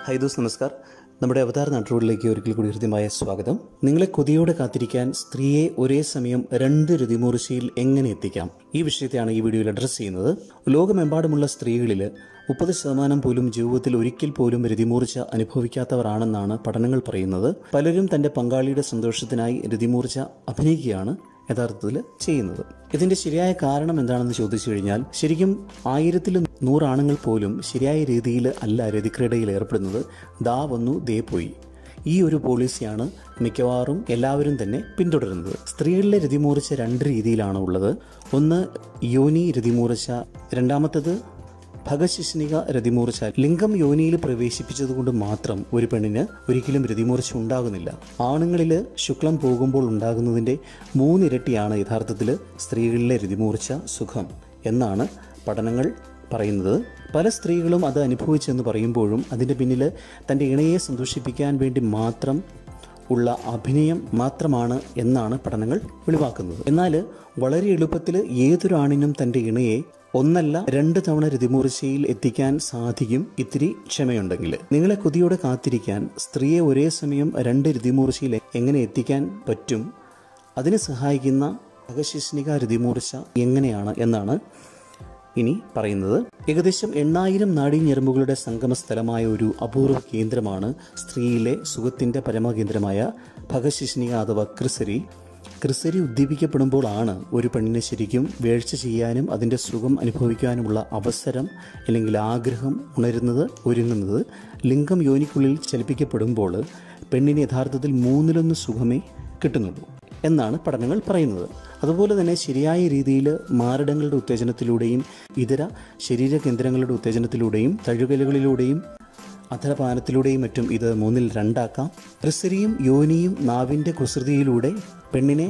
High those നമസ്കാർ. നമ്മുടെ അവതാർ നാട്ടുകളിലേക്ക് ഒരിക്കൽ കൂടി ഹൃദ്യമായ സ്വാഗതം. നിങ്ങളെ കൊതിയോടെ കാത്തിരിക്കാൻ സ്ത്രീയെ ഒരേ സമയം 2 രതിമൂർച്ചയിൽ എങ്ങനെ എത്തിക്കാം? ഈ വിഷയത്തെയാണ് ഈ വീഡിയോയിൽ അഡ്രസ് ചെയ്യുന്നത്. ലോകമെമ്പാടുമുള്ള സ്ത്രീകളിൽ 30% പോലും ജീവിതത്തിൽ ഒരിക്കൽ പോലും രതിമൂർച്ച അനുഭവിക്കാത്തവരാണെന്നാണ് പഠനങ്ങൾ പറയുന്നത്. പലരും തന്റെ പങ്കാളിയുടെ സന്തോഷത്തിനായി രതിമൂർച്ച അഭിനയിക്കുകയാണ് യഥാർത്ഥത്തിൽ ചെയ്യുന്നത്. ഇതിന്റെ ശരിയായ കാരണം എന്താണെന്ന് ചോദിച്ചു കഴിഞ്ഞാൽ, ശരിക്കും 1000-100 ആണുങ്ങൾ പോലും ശരിയായ രീതിയിൽ അല്ല രതിക്രീഡയിൽ ഏർപ്പെടുന്നത്. ദാ വന്നു ദേ പോയി, ഈ ഒരു പോളിസിയാണ് മിക്കവാറും എല്ലാവരും തന്നെ പിന്തുടരുന്നത്. സ്ത്രീകളിലെ രതിമൂർച്ച 2 രീതിയിലാണ് ഉള്ളത്. ഒന്ന് യോനി രതിമൂർച്ച, രണ്ടാമത്തത് ഭഗശിഷ്ണിക രതിമൂർച്ച. ലിംഗം യോനിയിൽ പ്രവേശിപ്പിച്ചതുകൊണ്ട് മാത്രം ഒരു പെണ്ണിന് ഒരിക്കലും രതിമൂർച്ച ഉണ്ടാകുന്നില്ല. ആണുങ്ങളിൽ ശുക്ലം പോകുമ്പോൾ ഉണ്ടാകുന്നതിൻ്റെ 3 ഇരട്ടിയാണ് യഥാർത്ഥത്തിൽ സ്ത്രീകളിലെ രതിമൂർച്ച സുഖം എന്നാണ് പഠനങ്ങൾ പറയുന്നത്. പല സ്ത്രീകളും അത് അനുഭവിച്ചെന്ന് പറയുമ്പോഴും അതിൻ്റെ പിന്നിൽ തൻ്റെ ഇണയെ സന്തോഷിപ്പിക്കാൻ വേണ്ടി മാത്രം ഉള്ള അഭിനയം മാത്രമാണ് എന്നാണ് പഠനങ്ങൾ വെളിവാക്കുന്നത്. എന്നാൽ വളരെ എളുപ്പത്തിൽ ഏതൊരു ആണിനും തൻ്റെ ഇണയെ 1 അല്ല 2 തവണ രതിമൂർച്ചയിൽ എത്തിക്കാൻ സാധിക്കും, ഇത്തിരി ക്ഷമയുണ്ടെങ്കിൽ. നിങ്ങളെ കൊതിയോടെ കാത്തിരിക്കാൻ സ്ത്രീയെ ഒരേ സമയം 2 രതിമൂർച്ചയിൽ എങ്ങനെ എത്തിക്കാൻ പറ്റും, അതിന് സഹായിക്കുന്ന ഭഗശിഷ്ണിക രതിമൂർച്ച എങ്ങനെയാണ് എന്നാണ് ഇനി പറയുന്നത്. ഏകദേശം 8000 നാഡീഞരമ്പുകളുടെ സംഗമ സ്ഥലമായ ഒരു അപൂർവ കേന്ദ്രമാണ് സ്ത്രീയിലെ സുഖത്തിൻ്റെ പരമകേന്ദ്രമായ ഭഗശിഷ്ണിക അഥവാ ക്രിസരി. ക്രിസരി ഉദ്ദീപിക്കപ്പെടുമ്പോൾ ആണ് ഒരു പെണ്ണിനെ ശരിക്കും വേഴ്ച ചെയ്യാനും അതിൻ്റെ സുഖം അനുഭവിക്കാനുമുള്ള അവസരം അല്ലെങ്കിൽ ആഗ്രഹം ഒരുങ്ങുന്നത്. ലിംഗം യോനിക്കുള്ളിൽ ചലിപ്പിക്കപ്പെടുമ്പോൾ പെണ്ണിന് യഥാർത്ഥത്തിൽ 1/3 സുഖമേ കിട്ടുന്നുള്ളൂ എന്നാണ് പഠനങ്ങൾ പറയുന്നത്. അതുപോലെ തന്നെ ശരിയായ രീതിയിൽ മാരടങ്ങളുടെ ഉത്തേജനത്തിലൂടെയും ഇതര ശരീരകേന്ദ്രങ്ങളുടെ ഉത്തേജനത്തിലൂടെയും തഴുകലുകളിലൂടെയും അധരപാനത്തിലൂടെയും മറ്റും ഇത് 3/2 ആക്കാം. ക്രിസരിയും യോനിയും നാവിൻ്റെ കുസൃതിയിലൂടെ പെണ്ണിനെ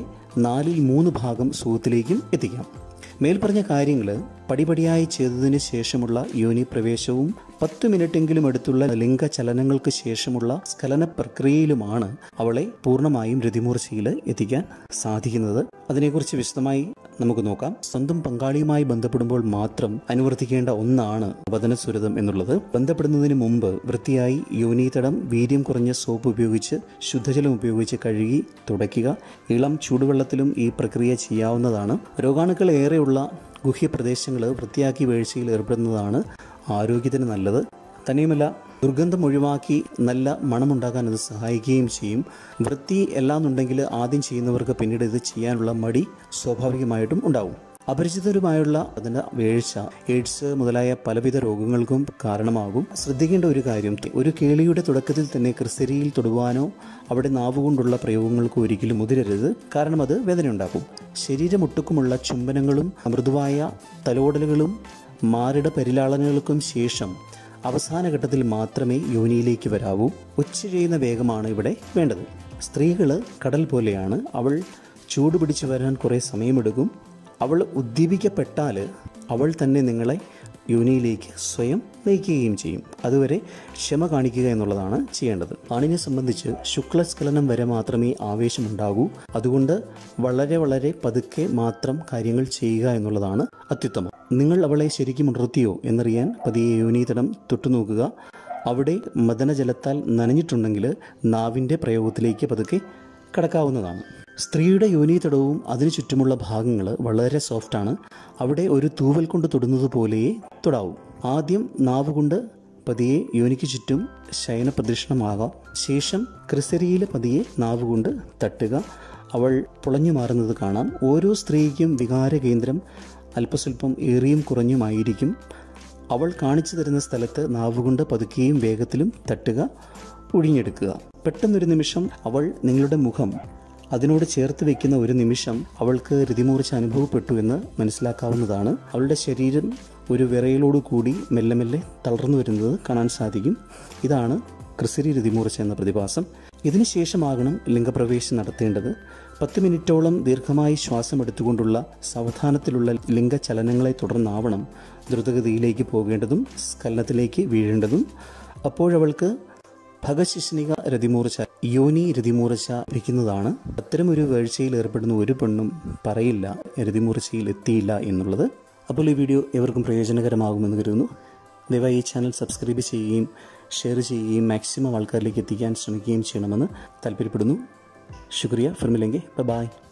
4/3 ഭാഗം സുഖത്തിലേക്കും എത്തിക്കാം. മേൽപ്പറഞ്ഞ കാര്യങ്ങൾ പടിപടിയായി ചെയ്തതിന് ശേഷമുള്ള യോനി പ്രവേശവും 10 മിനിറ്റെങ്കിലും അടുത്തുള്ള ലിംഗചലനങ്ങൾക്ക് ശേഷമുള്ള സ്ഖലന പ്രക്രിയയിലുമാണ് അവളെ പൂർണ്ണമായും രതിമൂർച്ചയിൽ എത്തിക്കാൻ സാധിക്കുന്നത്. അതിനെക്കുറിച്ച് വിശദമായി നമുക്ക് നോക്കാം. സ്വന്തം പങ്കാളിയുമായി ബന്ധപ്പെടുമ്പോൾ മാത്രം അനുവർത്തിക്കേണ്ട ഒന്നാണ് വദനസുരതം എന്നുള്ളത്. ബന്ധപ്പെടുന്നതിന് മുമ്പ് വൃത്തിയായി യോനീതടം വീര്യം കുറഞ്ഞ സോപ്പ് ഉപയോഗിച്ച് ശുദ്ധജലം ഉപയോഗിച്ച് കഴുകി തുടയ്ക്കുക. ഇളം ചൂടുവെള്ളത്തിലും ഈ പ്രക്രിയ ചെയ്യാവുന്നതാണ്. രോഗാണുക്കൾ ഏറെയുള്ള ഗുഹ്യപ്രദേശങ്ങൾ വൃത്തിയാക്കി വീഴ്ചയിൽ ഏർപ്പെടുന്നതാണ് ആരോഗ്യത്തിന് നല്ലത്. തന്നെയുമല്ല, ദുർഗന്ധം ഒഴിവാക്കി നല്ല മണമുണ്ടാക്കാൻ അത് സഹായിക്കുകയും ചെയ്യും. വൃത്തി എല്ലാന്നുണ്ടെങ്കിൽ ആദ്യം ചെയ്യുന്നവർക്ക് പിന്നീട് ഇത് ചെയ്യാനുള്ള മടി സ്വാഭാവികമായിട്ടും ഉണ്ടാവും. അപരിചിതരുമായുള്ള അതിൻ്റെ വീഴ്ച എയ്ഡ്സ് മുതലായ പലവിധ രോഗങ്ങൾക്കും കാരണമാകും. ശ്രദ്ധിക്കേണ്ട ഒരു കാര്യം, ഒരു കേളിയുടെ തുടക്കത്തിൽ തന്നെ ക്രിസരിയിൽ തൊടുവാനോ അവിടെ നാവുകൊണ്ടുള്ള പ്രയോഗങ്ങൾക്ക് ഒരിക്കലും മുതിരരുത്. കാരണം അത് വേദനയുണ്ടാക്കും. ശരീരമൊട്ടുക്കുമുള്ള ചുംബനങ്ങളും മൃദുവായ തലോടലുകളും മാറിട പരിലാളനകൾക്കും ശേഷം അവസാന ഘട്ടത്തിൽ മാത്രമേ യോനിയിലേക്ക് വരാവൂ. ഉച്ചഴിയുന്ന വേഗമാണ് ഇവിടെ വേണ്ടത്. സ്ത്രീകൾ കടൽ പോലെയാണ്. അവൾ ചൂടുപിടിച്ച് വരാൻ കുറേ സമയമെടുക്കും. അവൾ ഉദ്ദീപിക്കപ്പെട്ടാൽ അവൾ തന്നെ നിങ്ങളെ യോനിയിലേക്ക് സ്വയം നയിക്കുകയും ചെയ്യും. അതുവരെ ക്ഷമ കാണിക്കുക എന്നുള്ളതാണ് ചെയ്യേണ്ടത്. ആണിനെ സംബന്ധിച്ച് ശുക്ലസ്ഖലനം വരെ മാത്രമേ ആവേശമുണ്ടാകൂ. അതുകൊണ്ട് വളരെ വളരെ പതുക്കെ മാത്രം കാര്യങ്ങൾ ചെയ്യുക എന്നുള്ളതാണ് അത്യുത്തമം. നിങ്ങൾ അവളെ ശരിക്കും ഉണർത്തിയോ എന്നറിയാൻ പതിയെ യോനീതടം തൊട്ടുനോക്കുക. അവിടെ മദനജലത്താൽ നനഞ്ഞിട്ടുണ്ടെങ്കിൽ നാവിൻ്റെ പ്രയോഗത്തിലേക്ക് പതുക്കെ കടക്കാവുന്നതാണ്. സ്ത്രീയുടെ യോനീതടവും അതിനു ചുറ്റുമുള്ള ഭാഗങ്ങൾ വളരെ സോഫ്റ്റാണ്. അവിടെ ഒരു തൂവൽ കൊണ്ട് തൊടുന്നത് പോലെയേ തൊടാവൂ. ആദ്യം നാവ് കൊണ്ട് പതിയെ യോനിക്ക് ചുറ്റും ശയന പ്രദക്ഷിണമാകാം. ശേഷം ക്രിസരിയിൽ പതിയെ നാവ് കൊണ്ട് തട്ടുക. അവൾ പുളഞ്ഞു മാറുന്നത് കാണാം. ഓരോ സ്ത്രീക്കും വികാര കേന്ദ്രം അല്പസ്വല്പം ഏറിയും കുറഞ്ഞുമായിരിക്കും. അവൾ കാണിച്ചു തരുന്ന സ്ഥലത്ത് നാവുകൊണ്ട് പതുക്കെയും വേഗത്തിലും തട്ടുക, ഒഴിഞ്ഞെടുക്കുക. പെട്ടെന്നൊരു നിമിഷം അവൾ നിങ്ങളുടെ മുഖം അതിനോട് ചേർത്ത് വയ്ക്കുന്ന ഒരു നിമിഷം അവൾക്ക് രതിമൂർച്ച അനുഭവപ്പെട്ടു എന്ന് മനസ്സിലാക്കാവുന്നതാണ്. അവളുടെ ശരീരം ഒരു വിറയലോടു കൂടി മെല്ലെ മെല്ലെ തളർന്നു വരുന്നത് കാണാൻ സാധിക്കും. ഇതാണ് ക്രിസരി രതിമൂർച്ച എന്ന പ്രതിഭാസം. ഇതിനുശേഷമാകണം ലിംഗപ്രവേശം നടത്തേണ്ടത്. 10 മിനിറ്റോളം ദീർഘമായി ശ്വാസം എടുത്തുകൊണ്ടുള്ള സാവധാനത്തിലുള്ള ലിംഗചലനങ്ങളെ തുടർന്നാവണം ദ്രുതഗതിയിലേക്ക് പോകേണ്ടതും സ്ഖലനത്തിലേക്ക് വീഴേണ്ടതും. അപ്പോഴവൾക്ക് ഭഗശിഷ്ണിക രതിമൂർച്ച, യോനി രതിമൂർച്ച ലഭിക്കുന്നതാണ്. അത്തരമൊരു വീഴ്ചയിൽ ഏർപ്പെടുന്ന ഒരു പെണ്ണും പറയില്ല രതിമൂർച്ചയിൽ എത്തിയില്ല എന്നുള്ളത്. അപ്പോൾ ഈ വീഡിയോ എവർക്കും പ്രയോജനകരമാകുമെന്ന് കരുതുന്നു. ദയവായി ഈ ചാനൽ സബ്സ്ക്രൈബ് ചെയ്യുകയും ഷെയർ ചെയ്യുകയും മാക്സിമം ആൾക്കാരിലേക്ക് എത്തിക്കാൻ ശ്രമിക്കുകയും ചെയ്യണമെന്ന് താല്പര്യപ്പെടുന്നു. ശുക്രിയ. ഫിർ മിലെംഗെ. ബൈ.